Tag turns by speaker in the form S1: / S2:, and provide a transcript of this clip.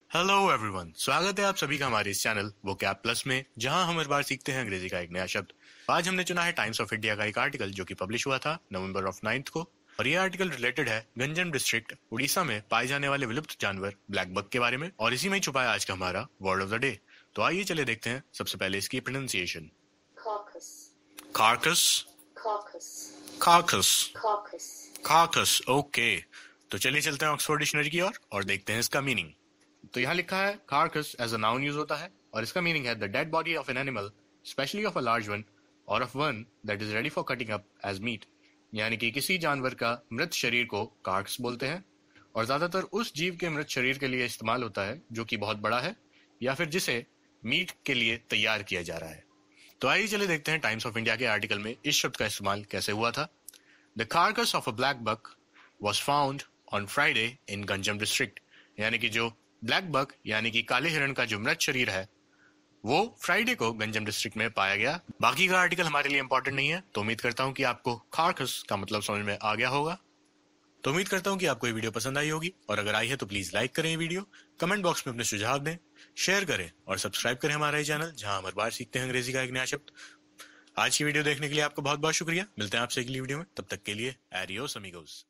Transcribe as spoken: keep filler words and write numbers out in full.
S1: Hello everyone, स्वागत है आप सभी का हमारे इस चैनल वो कैप प्लस में, जहां हम हर बार सीखते हैं अंग्रेजी का एक नया शब्द। आज हमने चुना है टाइम्स ऑफ इंडिया का एक आर्टिकल जो कि पब्लिश हुआ था नवंबर ऑफ नाइन्थ को, और ये आर्टिकल रिलेटेड है गंजम डिस्ट्रिक्ट उड़ीसा में पाए जाने वाले विलुप्त जानवर ब्लैक बक के बारे में, और इसी में ही छुपा है आज का हमारा वर्ड ऑफ द डे। तो आइए चले देखते हैं सबसे पहले इसकी pronunciation.
S2: Carcass.
S1: Carcass,
S2: Carcass.
S1: Carcass,
S2: Carcass.
S1: Carcass. Okay, तो चलिए चलते हैं ऑक्सफोर्ड डिक्शनरी की ओर और देखते हैं इसका मीनिंग। तो यहाँ लिखा है carcass as a noun use होता है, और इसका मीनिंग है the dead body of an animal, specially of a large one, और of one that is ready for cutting up as meat. यानी कि किसी जानवर का मृत शरीर को कार्क्स बोलते हैं, और ज्यादातर उस जीव के मृत शरीर के लिए इस्तेमाल होता है जो कि बहुत बड़ा है या फिर जिसे मीट के लिए तैयार किया जा रहा है। तो आइए चले देखते हैं टाइम्स ऑफ इंडिया के आर्टिकल में इस शब्द का इस्तेमाल कैसे हुआ था। The carcass of a black buck was found on Friday in Ganjam district. यानी कि जो ब्लैक बक यानी कि काले हिरण का जो मृत शरीर है वो फ्राइडे को गंजम डिस्ट्रिक्ट में पाया गया। बाकी का आर्टिकल हमारे लिए इंपॉर्टेंट नहीं है, तो उम्मीद करता हूँ कि आपको कार्कस का मतलब समझ में आ गया होगा। तो उम्मीद करता हूँ कि आपको ये वीडियो पसंद आई होगी, और अगर आई है तो प्लीज लाइक करें ये वीडियो, कमेंट बॉक्स में अपने सुझाव दें, शेयर करें और सब्सक्राइब करें हमारा ये चैनल, जहां हम हर बार सीखते हैं अंग्रेजी का एक नया शब्द। आज की वीडियो देखने के लिए आपको बहुत बहुत शुक्रिया। मिलते हैं आपसे अगली वीडियो में, तब तक के लिए एडियोस अमीगोस।